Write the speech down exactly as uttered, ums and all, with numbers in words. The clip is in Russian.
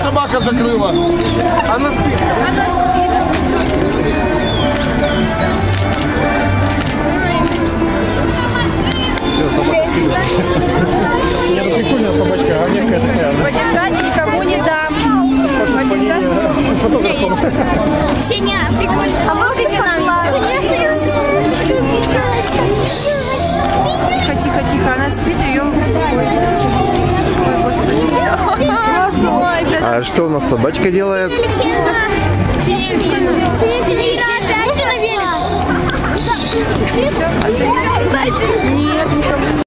собака закрыла. Она спит. Она спит. Я бы прикольная собачка, а некая такая. Подержать никому не дам. Подержать. Сеня, прикольно. А можете нам еще? Конечно, я Тихо, тихо, тихо. Она спит, ее успокоить. Ой, господи. А что у нас собачка делает? Сеня, Сеня. Можно на велик? Все, а ты? Нет, никому.